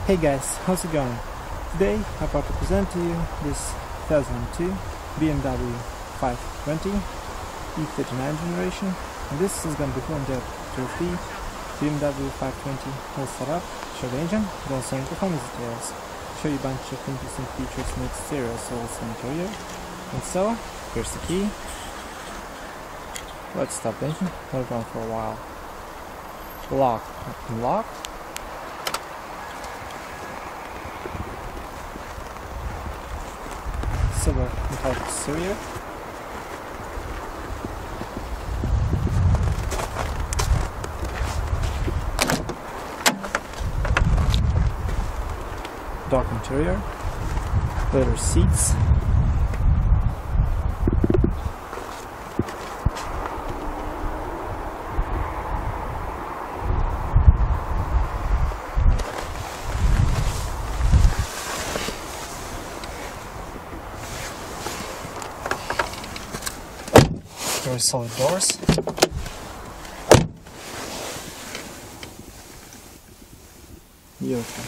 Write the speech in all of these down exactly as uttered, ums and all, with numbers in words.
Hey guys, how's it going? Today I'm about to present to you this two thousand two B M W five twenty E thirty-nine generation, and this is going to be full in-depth to the B M W five twenty whole setup, show the engine, but also some performance details, show you a bunch of interesting features in the exterior as well as the interior. And so, here's the key. Let's stop the engine, let it run for a while. Lock and lock. Silver metallic exterior. Dark interior. Leather seats. Very solid doors. Beautiful.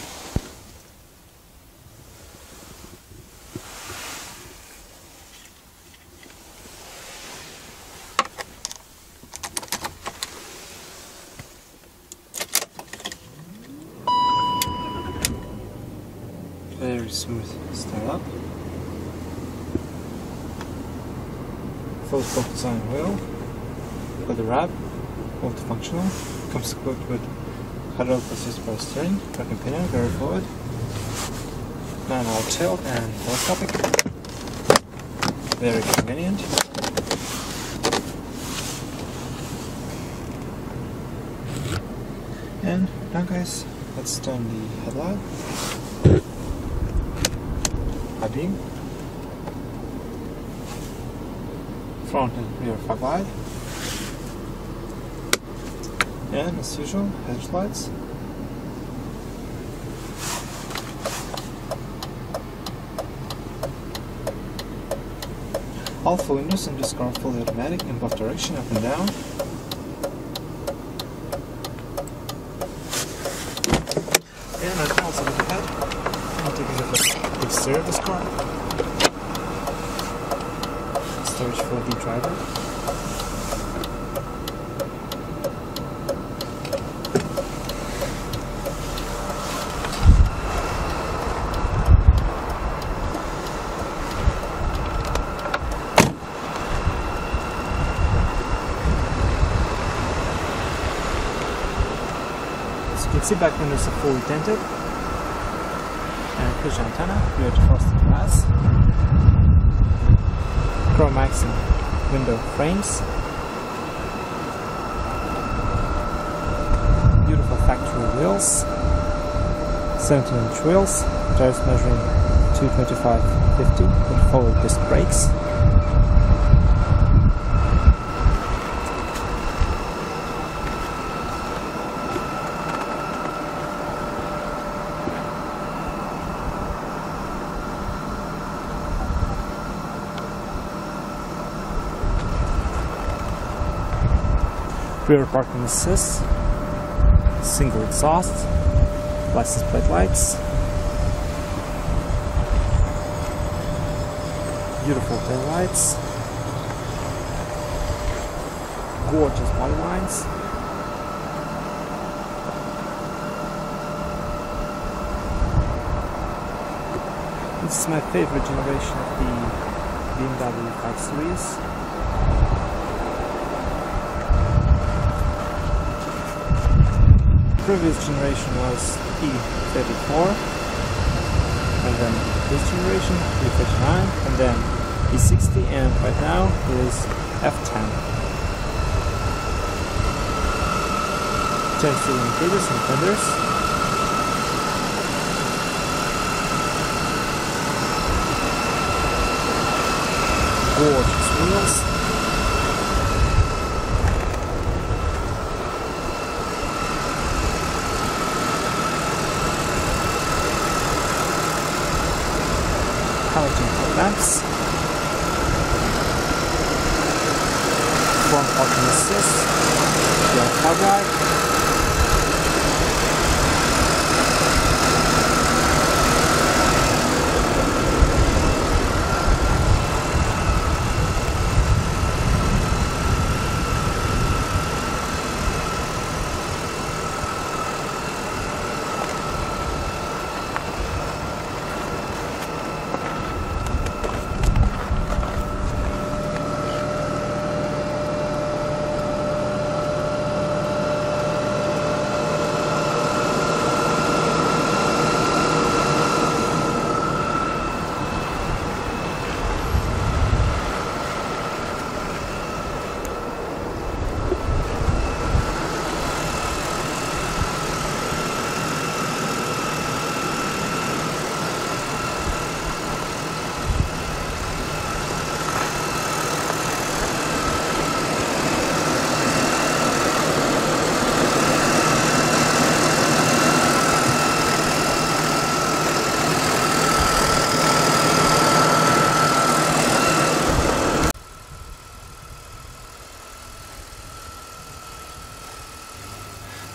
Very smooth style up. Full spoke design wheel, leather wrap, multifunctional, comes equipped with hydraulic assist power steering, tracking pinion, very fluid, manual tilt and telescopic, very convenient. And now guys, let's turn the headlight, high beam, front and rear fog light, and as usual, headlights. All four windows in this car are fully automatic in both direction, up and down. And I can also look ahead. I'll take a look at the exterior of this car. Storage for the driver. As you can see, back windows are fully tinted, and push antenna, rear defrosted glass. Chrome accent window frames, beautiful factory wheels, seventeen inch wheels, tires measuring two twenty-five fifty with forward disc brakes. Rear parking assist, single exhaust, license plate lights, beautiful tail lights, gorgeous body lines, this is my favorite generation of the B M W five series. Previous generation was E thirty-four, and then this generation E thirty-nine, and then E sixty, and right now is F ten. Turn signal indicators and fenders. Gorgeous wheels. Halogen lamps, front parking assist, rear fog light,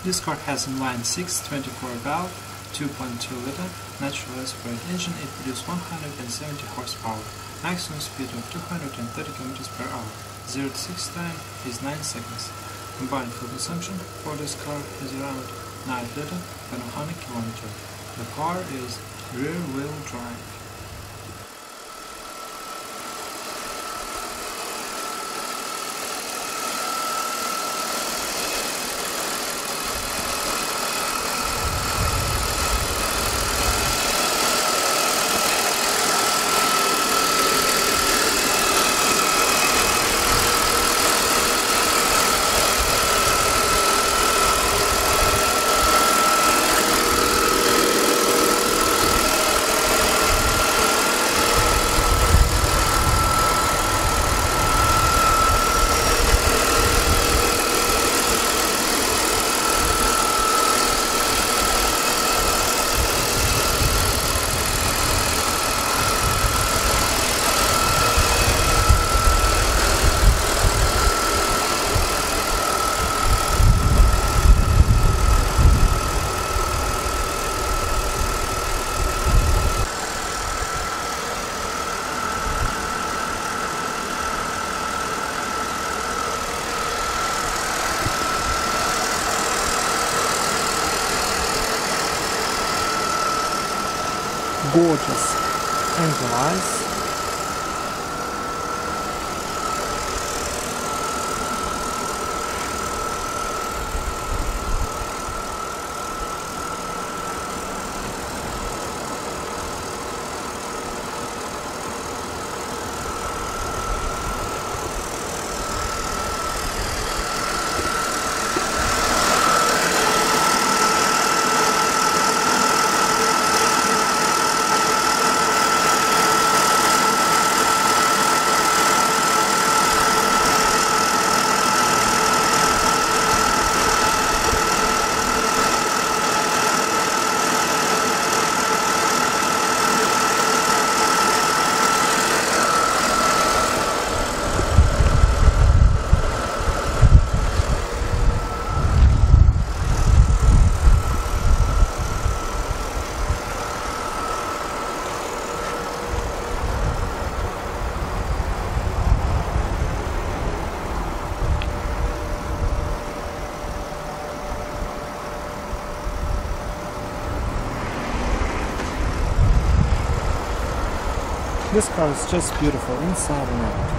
This car has inline six twenty-four valve, two point two liter natural aspirated engine. It produces one hundred seventy horsepower, maximum speed of two hundred thirty kilometers per hour. zero to sixty time is nine seconds. Combined fuel consumption for this car is around nine liter per one hundred kilometers. The car is rear-wheel drive. Gorgeous angel eyes. This car is just beautiful inside and out.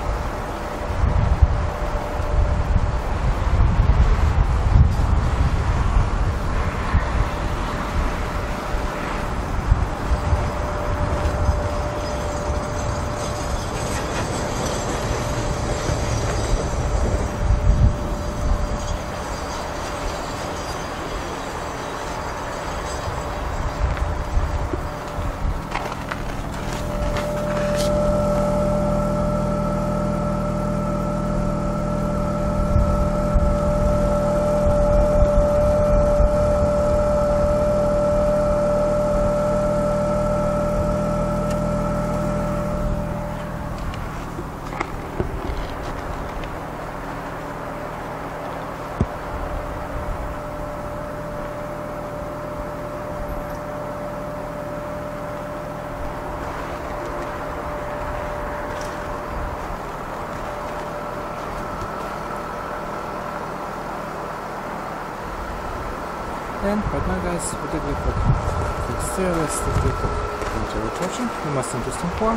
And right now, guys, we'll take a look at the exterior. Let's take a look at the interior torsion. The most interesting part.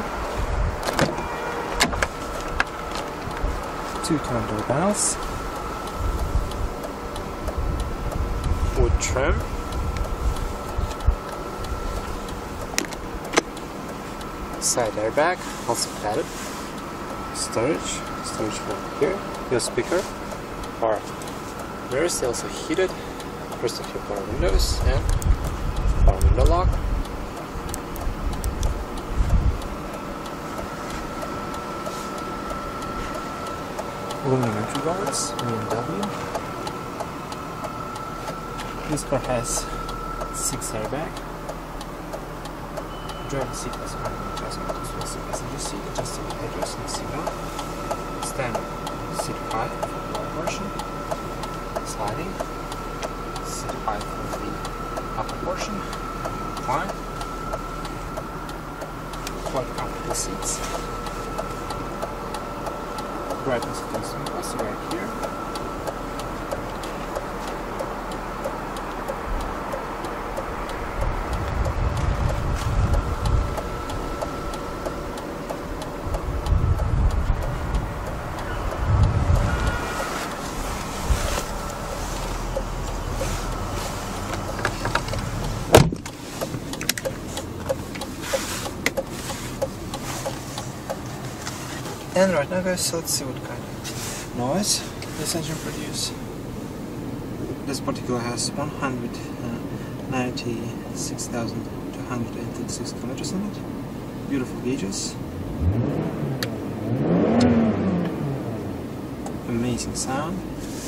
Two tone door panels. Wood trim. Side airbag, also padded. Storage. Storage for here. Your speaker. Or mirrors, they also heated. First of your power windows and power window lock. Aluminum entry guards, B M W. This car has six airbag. Driver seat has a manual adjustment as well as the passenger seat, adjustable headrest and seat belt. Standard seat height for the lower version. Sliding. five for the upper portion. Fine. Quite comfortable seats. Brightness adjustment also right here. And right now guys, so let's see what kind of noise this engine produces. This particular has one hundred ninety-six thousand two hundred thirty-six kilometers on it. Beautiful gauges. Amazing sound.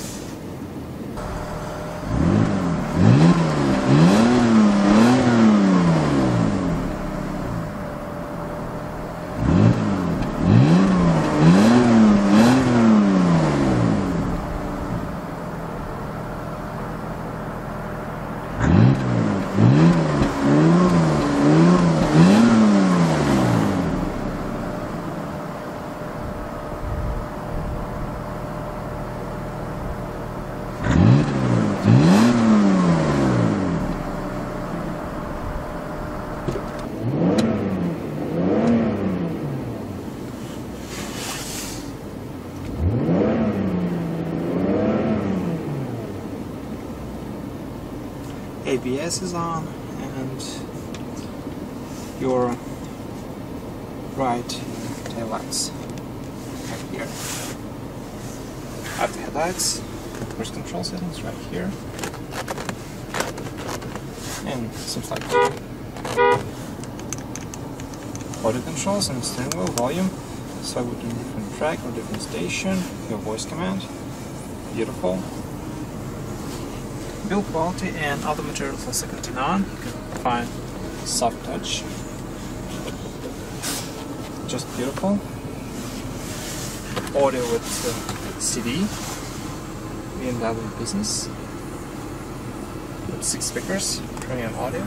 A B S is on, and your right tail lights right here. After headlights, cruise control settings right here, and seems like audio controls and steering wheel, volume, so with a different track or different station, your voice command, beautiful. Build quality and other materials are second to none. You can find soft touch, just beautiful. Audio with uh, C D, B M W Business, with six speakers, premium audio,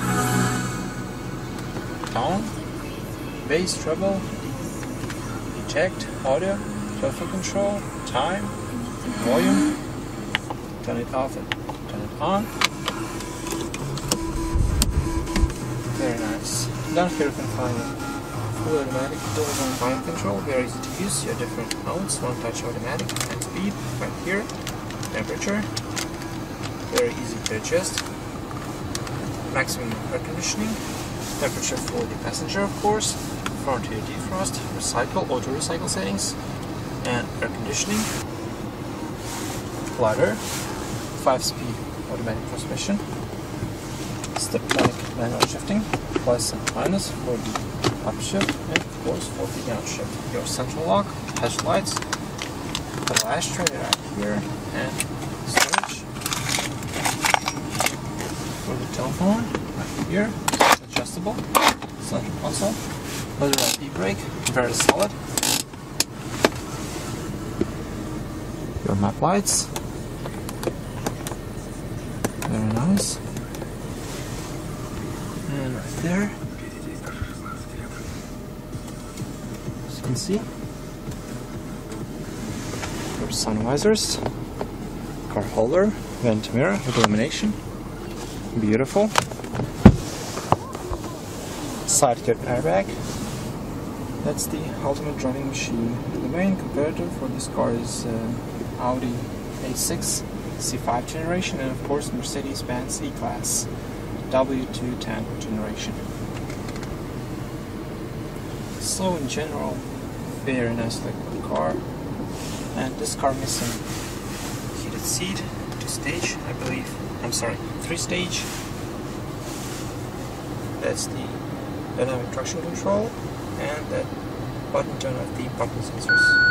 tone, bass, treble, eject, audio, shuffle control, time, volume, turn it off and turn it on. Very nice. Down here you can find full automatic dual zone volume control, very easy to use. Your different modes, one touch automatic and speed right here. Temperature, very easy to adjust. Maximum air conditioning, temperature for the passenger of course, front rear defrost, recycle, auto recycle settings, and air conditioning. Ladder, five speed automatic transmission, step-like manual shifting, plus and minus for the upshift, and of course for the downshift. Your central lock, hatch lights, little ashtray right here, and storage for the telephone right here. It's adjustable, center console, leather e-brake, very solid. Your map lights. Very nice. And right there, as you can see, your sun visors, car holder, vent mirror with illumination, beautiful. Side curtain airbag. That's the ultimate driving machine. The main competitor for this car is uh, Audi A six C five generation, and of course Mercedes-Benz E-Class W two ten generation. So in general, very nice looking car. And this car missing heated seat, two stage I believe, I'm sorry, three stage. That's the dynamic traction control, and that button turn of the parking sensors.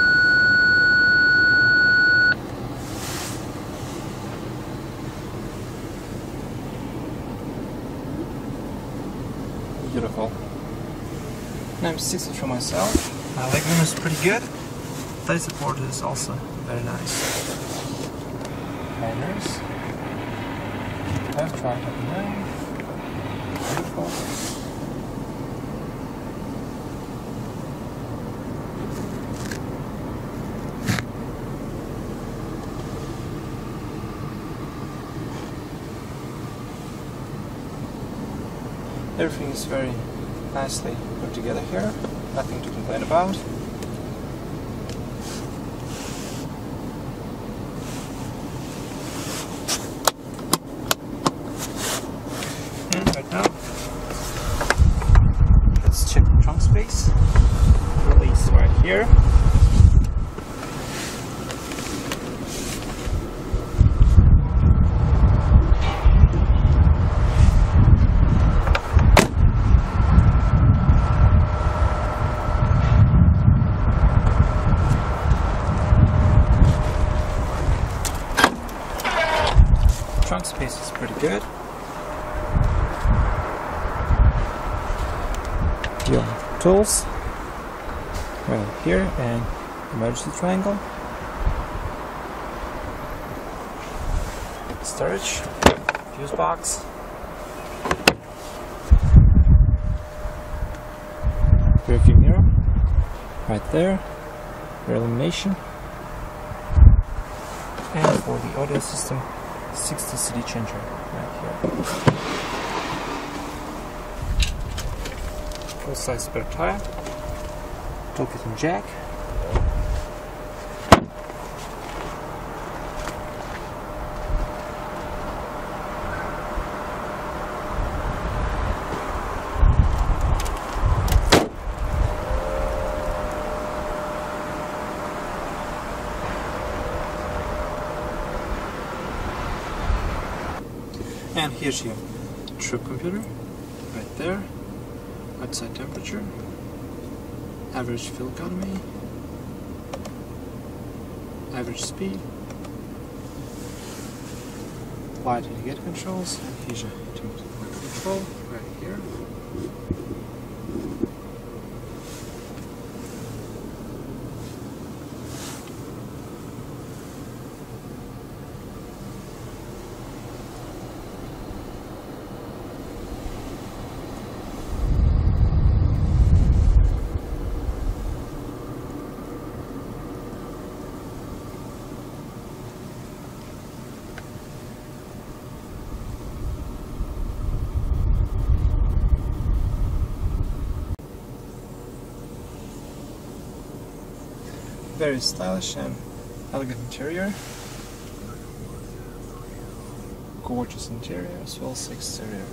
Beautiful. And I'm sixty-two myself. My legroom is pretty good. Thigh support is also very nice. Very nice. Left track up and down. Beautiful. Everything is very nicely put together here, nothing to complain about. And right now, let's check the trunk space. Release right here. Trunk space is pretty good. Your tools right here and emergency triangle. Storage, fuse box. Rearview mirror right there. Rear illumination. And for the audio system, sixty C D changer right here. Full size spare tire. Toolkit and jack. And here's your trip computer, right there, outside temperature, average fuel economy, average speed, wide indicator controls, and here's your remote control, right here. Very stylish and elegant interior. Gorgeous interior as well as exterior.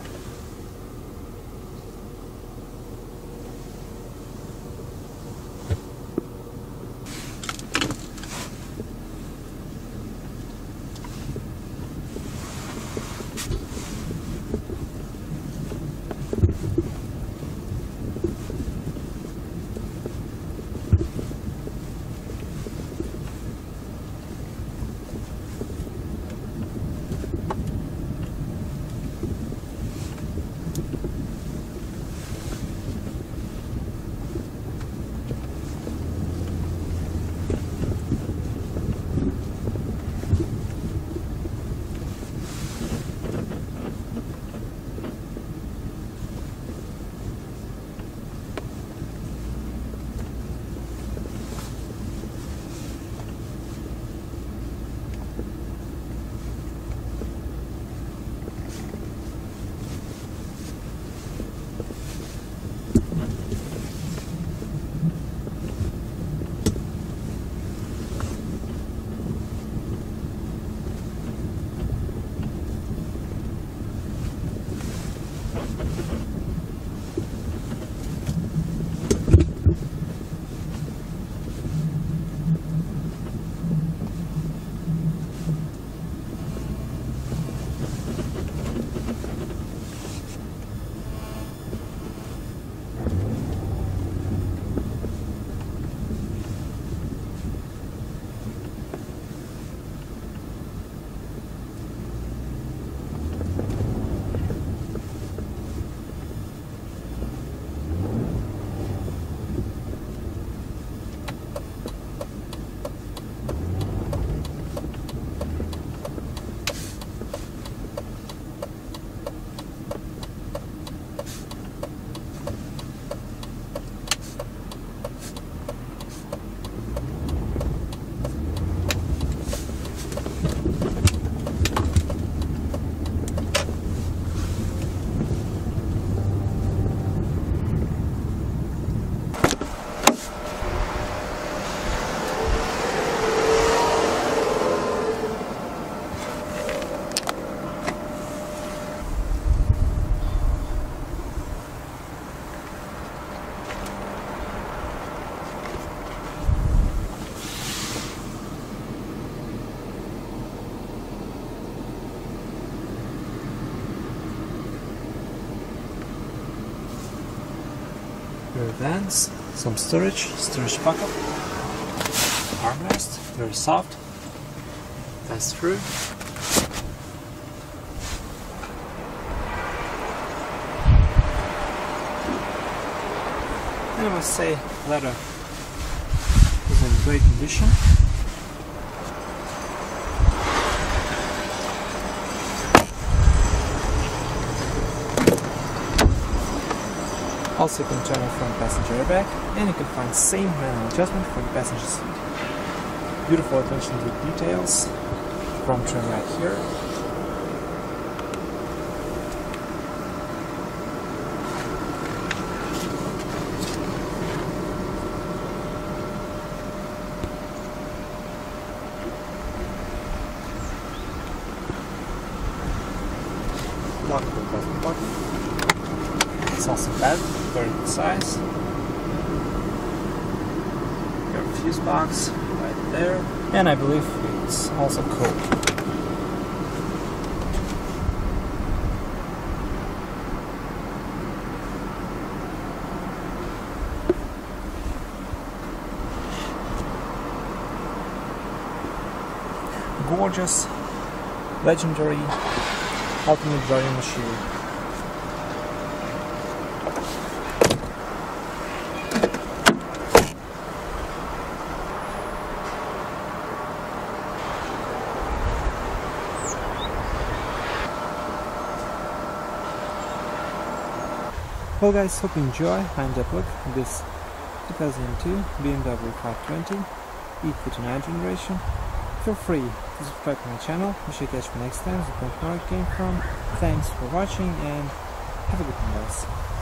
rear vents, some storage, storage backup, armrest, very soft, pass through. And I must say, leather is in great condition. Also, you can turn off front passenger airbag, and you can find same manual adjustment for the passenger seat. Beautiful attention to details. Front trim right here. Lockable button button. It's also bad, very good size. Got a fuse box right there, and I believe it's also cold. Gorgeous, legendary, ultimate driving machine. Well guys, hope you enjoy my in-depth look at this two thousand two B M W five twenty E thirty-nine generation. Feel free to subscribe to my channel. Be sure to catch me next time, so point where it came from. Thanks for watching and have a good one guys.